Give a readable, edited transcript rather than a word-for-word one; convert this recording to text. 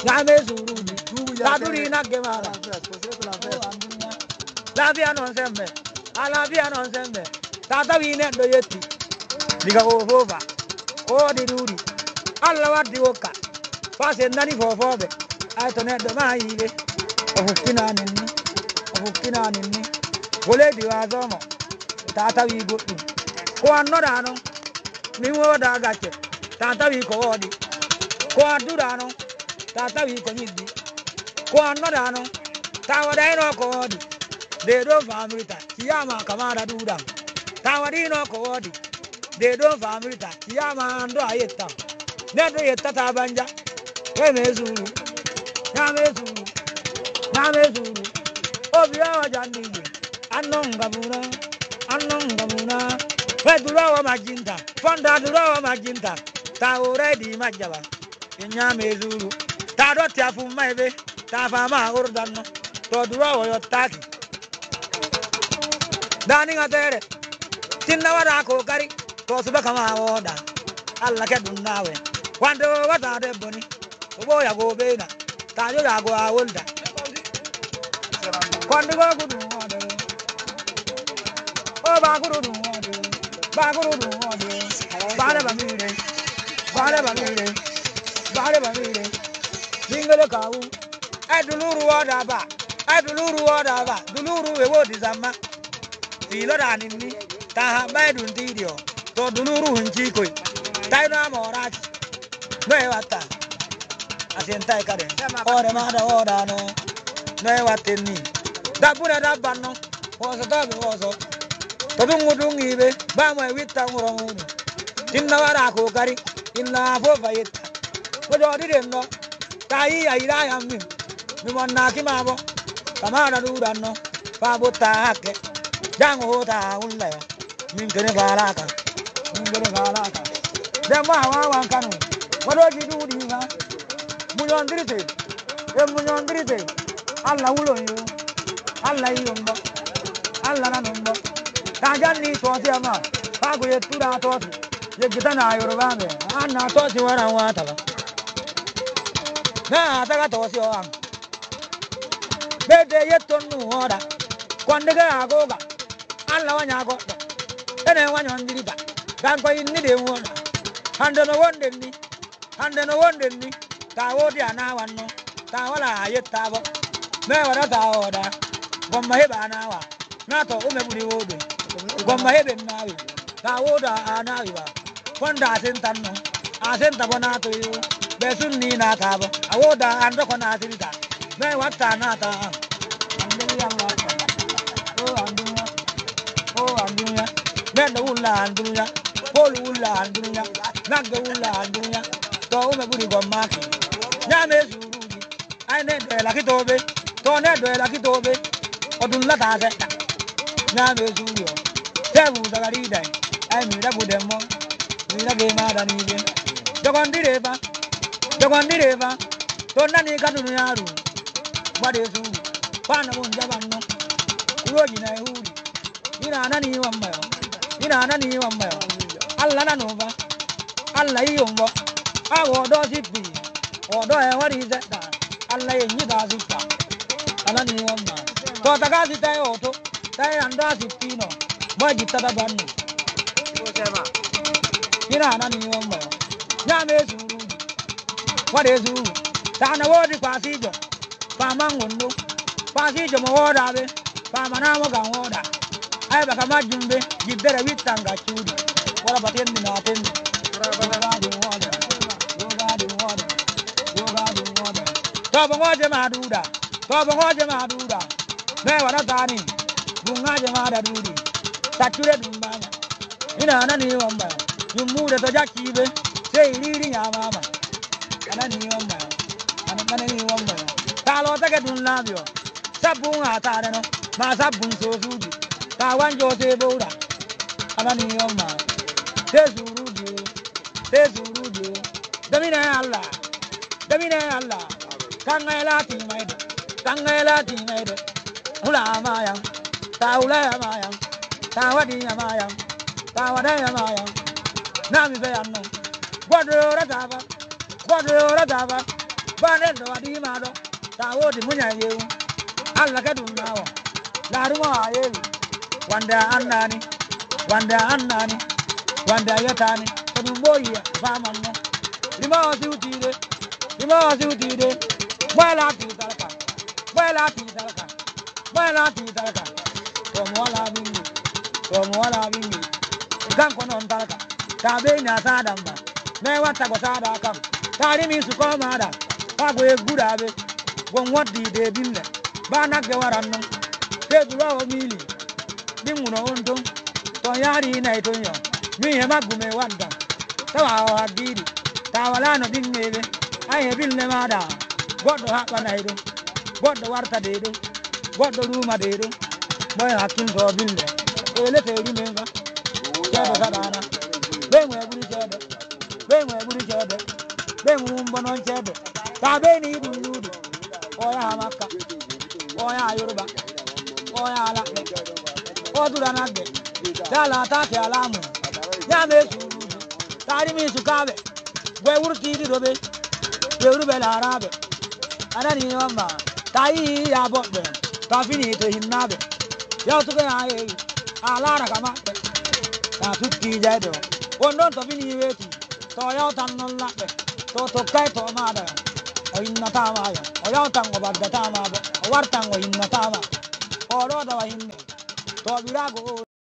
Yame Zurudi, Ladurina Gemara, Lavia non sembe, Alavia non sembe, Tata Vine Doyeti, Diga Ova, O di Duri, Alla di Oka, Pass and Nani for Fobe, I don't have the Maive, of Kinan in me, Vole di Azomo, Tata Vi go to Quan Norano, Niwo Dagache, Tata Vi Coodi, Quan Durano, Tata Vi Comidi, Quan Norano, Tawadino Coodi, they don't family, Tiama Kamada Dudan, Tawadino Coodi, they don't family, Tiama and Ayeta, never yet Tata Banja, Yamezulu, Yamezulu, Obia Jani, Anon Gamuna, Pedura Maginta, Fonda Dura Maginta, Tao ready Majava, Yamezulu, Tadotia from my way, Tafama Ordano, Todura or your taxi. Dining at there, Tinawara Kokari, Tosubakama order, Alakadunave, Wonder what are the bunny, Oboya go Bena, Tayoga go Awolda. Quando Baguru, oh Baguru, Barabamire, Bingo Cow, Aduluru Wadaba, Duluru, a word is a ma. Filoran in me, Taha Badun Didio, Toduluru and Chico, Taina Morat, Nevata, as in Taikade, or a mother order no, Nevat me. That put a bano was a double also. Todungibe, Bama with Tamuron, Tinawara Kari, in La Fovayet. But I didn't know. Tai, I am me. We want Nakimabo, Kamana Durano, Pabo Take, Jango Unle, Minkanevaraka, Then one canoe. What do you do, Dina? Muyon Drite, Allah will on you, Allah Yumbo, Allah Numbo, Tajani Tosiama, Pagu Tura Tos, Yagitana Yorubame, and I thought you were a water. Now, I got your arm. Bede yet on water. Quandaga Goga, Alawanya got, and I want on the river. That's why you need a one. And no one did me, Tawodia now and no, Tawala yet Tavo, never at our order. Gomaheba now, not all Umebudi wood. Gomaheben now, Tawoda Anaviva, Fonda Sentano, I sent a bona to you, Besuni Natavo, Awoda and Roconatita, then what Tanata. Oh, Andunya, then the Ula Andunya, Polula Andunya, Nagula Andunya, Tome Budigo Maki, Yames Urudi, I never like it over, don't ever like it over, or do not have it. Yames Uru, Tebu Zagarida, I mean that with them more, we are game out and even. Jogondiriva, don't any Kadunaru, what is who? Panabun Javano, Rogina Uri, Inanani one mile, Allah Nova, Allah Yumbo, I will do it be, or do I what is that? Allah Yidazita, Alani one man. Totagazi Tayoto, Tayandazi Pino, Magita Banu, Inanani one mile, Yames Uru, what is who? Tanawadi Passenger, Pamangundo, Passenger Moda, Pamanamo Gamoda. I have a Kamajumbe, you better with Tanga Chudi. What about him in our tent? Tobawaja Maduda, never Tani, Bungaja Madudi, Saturate Dumbana. In an unknown you move at the Jackie, say leading our mamma, and a new man, and a money woman. Talo Tagadun Sabunga Tarano, Masabun Sosuji. Tawan Jose Boda, Alani Yoma, Tesurudu, Damina Allah, Kangela Timade, Hula Mayam, Taula Mayam, Tawadi Mayam, Tawadaya Mayam, Nami Bayano, Quadro Radava, bane do adi ma do ta wo di munya yewu alla ka dum nawo la ruma yewu wanda annani wanda yatani kadum boyi fa manno lima wasi utide wala ti talaka to mo wala bingi kan ko non talaka ta be nya sada mba me wata go sada kam ta ri mi su ko mada ka go e gura be gon wadi de binne ba na ge waranno te duro o mili di muno ondo to yari na ito yo mi he magume wanda ta wa agiri ta wala no binne be ai he binne mada goddo ha na ido goddo warta de do goddo ruma de do boy hakin to binne ele te ri menga jado sadana benwe buri jede benwe mbono jede ta be ni du yudu oya maka oya yoruba oya ala o dura na gbe dala ta ke alamu ya me suru tari mi sukabe we wurti di dobe yoruba la arabe anani mama tai ya bodde ta fini to hinnabe ya to ga ai ala ra kama ta tukki jado wono to fini weti to ya tan non labe to kai to mada o inna tama ya o ya tan go badda tama o war tan go inna tama o ro da wa hinne to birago